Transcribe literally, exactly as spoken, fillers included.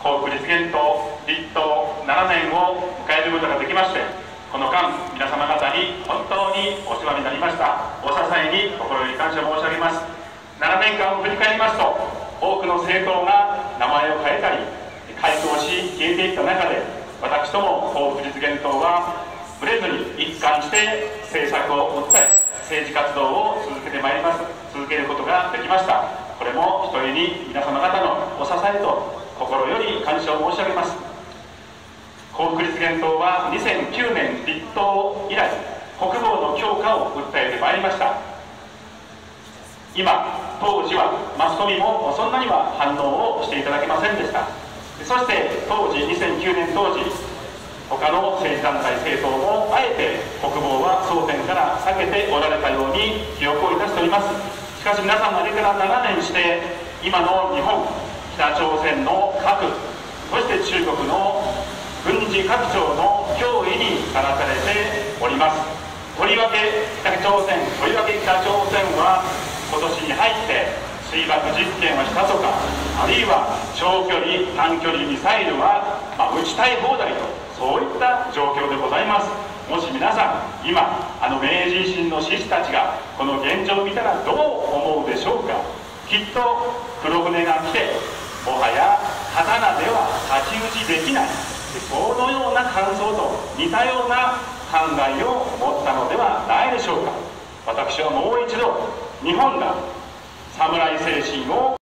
幸福実現と立党ななねんを迎えることができまして、この間皆様方に本当にお世話になりましたお支えに心より感謝申し上げます。ななねんかんを振り返りますと、多くの政党が名前を変えたり改装し消えていった中で、私ども幸福実現党はぶれずに一貫して政策を訴え、政治活動を続けてまいります続けることができました。これもひとえに皆様方のお支えと心より感謝を申し上げます。幸福実現党はにせんきゅうねん立党以来、国防の強化を訴えてまいりました。今、当時はマスコミもそんなには反応をしていただけませんでした。そして当時にせんきゅうねん当時、他の政治団体政党もあえて国防は争点から避けておられたように記憶をいたしております。しかし皆さん、あれからななねんして今の日本、北朝鮮の核、そして中国の軍事拡張の脅威にさらされております。とりわけ北朝鮮とりわけ北朝鮮は今年に入って水爆実験をしたとか、あるいは長距離短距離ミサイルは、まあ、撃ちたい放題と、そういった状況でございます。もし皆さん今あの明治維新の志士たちがこの現状を見たらどう思うでしょうか。きっと黒船が来てもはや刀では太刀打ちできない、そのような感想と似たような考えを持ったのではないでしょうか。私はもう一度日本が侍精神を